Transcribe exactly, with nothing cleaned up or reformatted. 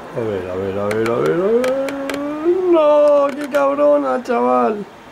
A ver, a ver, a ver, a ver, a ver. No, qué cabrona, chaval.